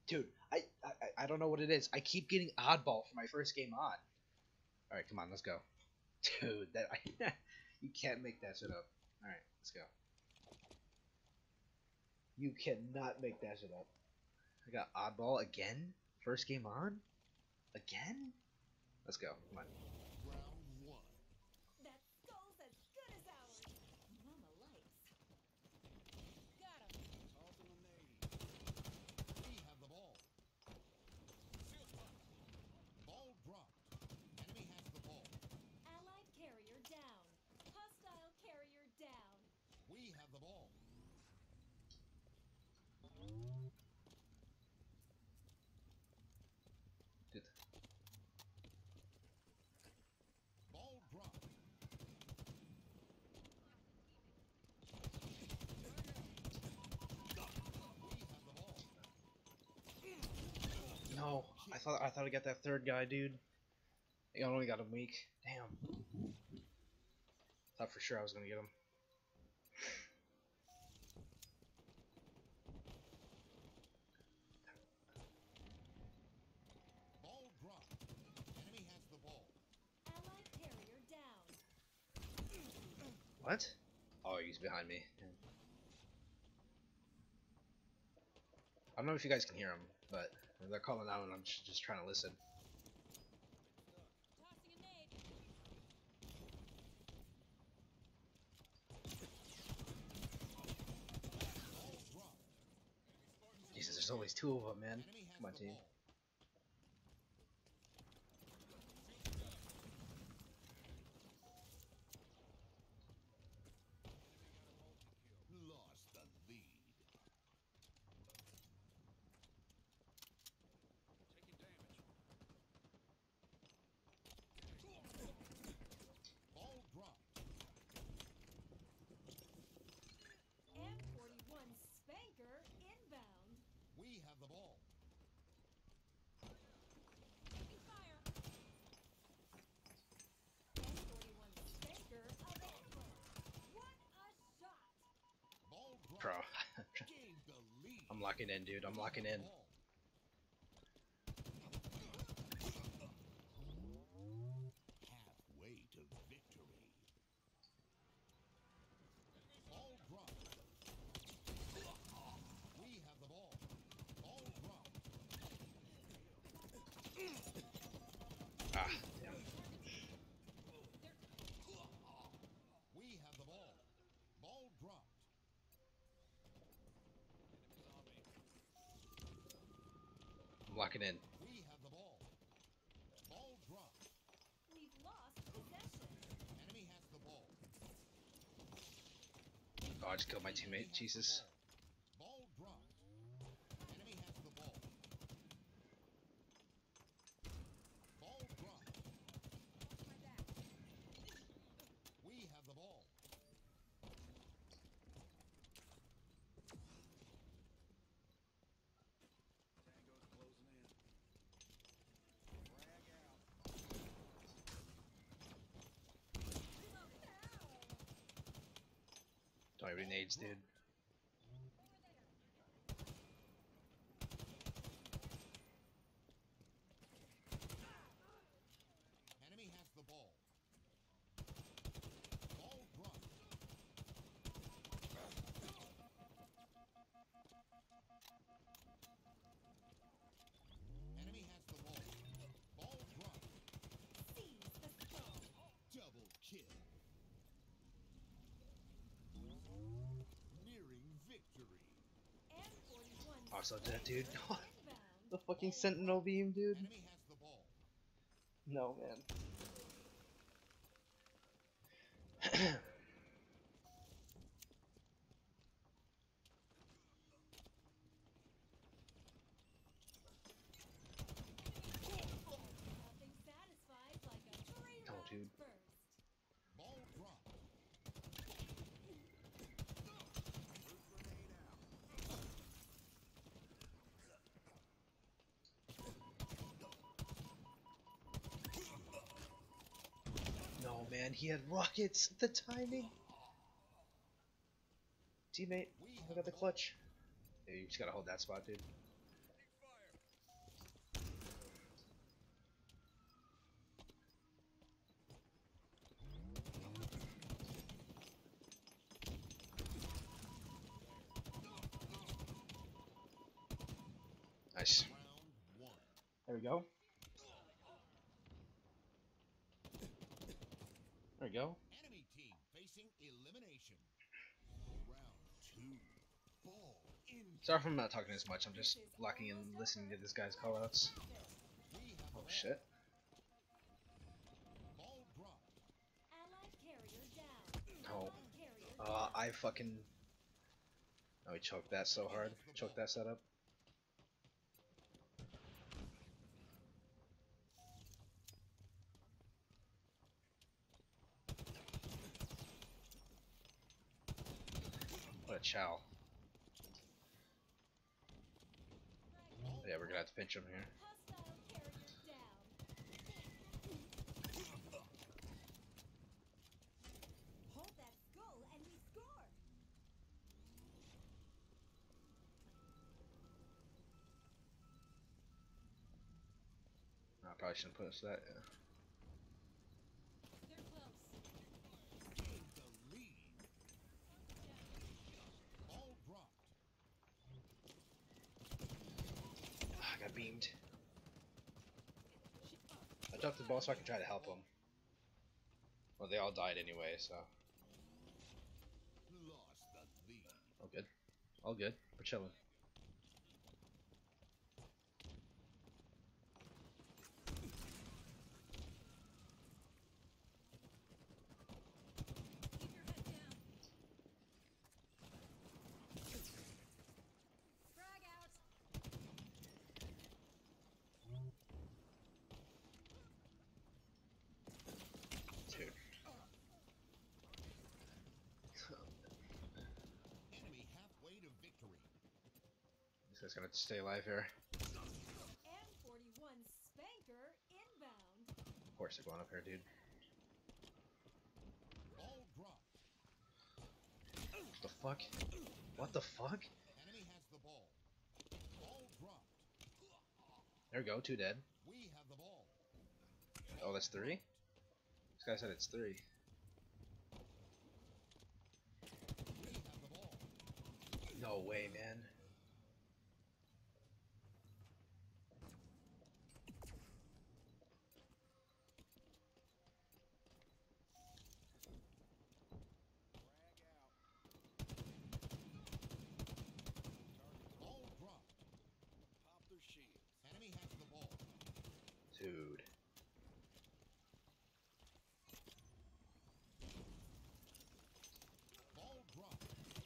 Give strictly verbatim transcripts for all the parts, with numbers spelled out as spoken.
Dude, I, I I don't know what it is. I keep getting oddball for my first game on. All right, come on, let's go. Dude, that I, you can't make that shit up. All right, let's go. You cannot make that shit up. I got oddball again. First game on, again. Let's go. Come on. Round one. That skull's as good as ours. Mama likes. Got him. Toss him a nade. We have the ball. Shield pop. Ball dropped. Enemy has the ball. Allied carrier down. Hostile carrier down. We have the ball. Dude. Ball dropped. We have the ball. No, I thought I thought I got that third guy, dude. I only got him weak. Damn. Thought for sure I was gonna get him. Ball dropped. Enemy has the ball. Allied carrier down. What? Oh, he's behind me. I don't know if you guys can hear him, but they're calling out and I'm just trying to listen. Tossing a nade. Ball dropped. Jesus, there's always two of them, man. Enemy has Come on, the team. ball. Lost the lead. Taking damage. Ball dropped. M forty-one Spanker inbound. We have the ball. Taking fire. M forty-one Spanker available. What a shot. Ball dropped. Bro, Gained the lead. I'm locking in, dude. I'm locking in. Ball. Halfway to victory. Ball dropped. We have the ball. Ball dropped. Ah, damn. We have the ball. Ball dropped. I'm locking in. We have the ball. Ball dropped. We've lost possession. Enemy has the ball. Oh, I just killed my Enemy teammate. has the Jesus. ball. Ball dropped. Enemy has the ball. Ball dropped. We have the ball. Tango's closing in. Frag out. Don't have any nades, dude. Enemy has the ball. Ball dropped. Enemy has the ball. Ball dropped. Seize the skull. Double kill. Nearing victory. M forty-one Oh, so that dude. Spanker The inbound. fucking sentinel beam, dude. Enemy has the ball. No, man. Nothing satisfies like a three Oh, round dude. burst. Ball dropped. No, man. He had rockets. The timing. Teammate, We I have got the ball. clutch. Yeah, you just gotta hold that spot, dude. Nice. Round one. There we go. There we go. Enemy team facing elimination. Round two. Ball in. Sorry if I'm not talking as much. I'm just locking in listening to this guy's callouts. We have Oh the shit. ball dropped. Allied carrier down. No. Allied carrier Uh, down. I fucking. Oh, he choked that so hard. Choked that setup. What a chow. Yeah, we're gonna have to pinch him here. Hostile carrier down. Hold that skull and we score. I probably shouldn't put us to that. Yeah. They're close. Gained the lead. Ball dropped. Ah, I got beamed. I dropped the ball so I can try to help him. Well, they all died anyway, so Lost the lead. all good. All good. We're chilling. Keep your head down. Frag out. Dude. Enemy halfway to victory. This guy's gonna stay alive here. M forty-one Spanker inbound. Of course they're going up here, dude. Ball dropped. What the fuck? What the fuck? Enemy has the ball. Ball dropped. There we go, two dead. We have the ball. Oh, that's three? This guy said it's three. We have the ball. No way, man. Ball dropped. Pop their shields. Enemy has the ball. Dude. Ball dropped.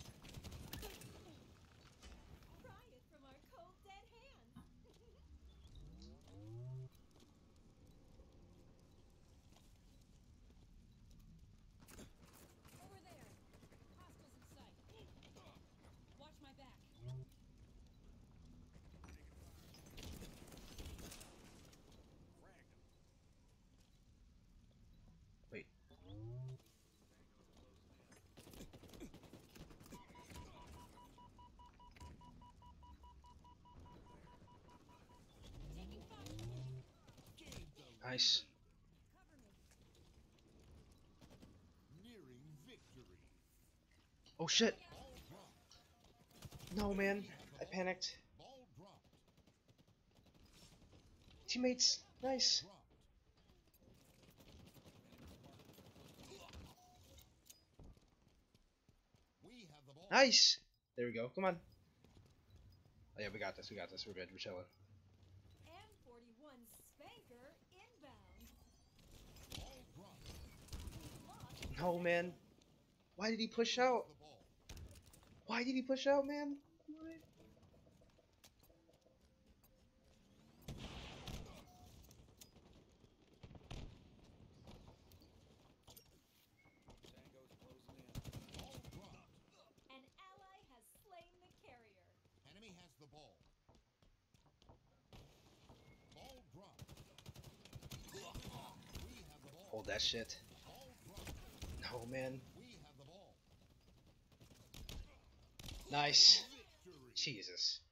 Pry it from our cold dead hands. Over there. Hostiles in sight. Watch my back. Wait. Taking fire. Gained the lead. Nice. Cover me. Nearing victory. Oh shit. Ball dropped. No, man. I panicked. Ball dropped. Teammates. Nice. Dropped. We have the ball. Nice. There we go. Come on. Oh yeah, we got this. We got this. We're good. We're chilling. M forty-one Spanker inbound. Ball dropped. Lost. No, man. Why did he push out? The ball. Why did he push out, man? What? Ball dropped. An ally has slain the carrier. Enemy has the ball. Ball dropped. We have the ball. Hold that shit. Ball dropped. No, man. We have the ball. Nice. Victory. Jesus.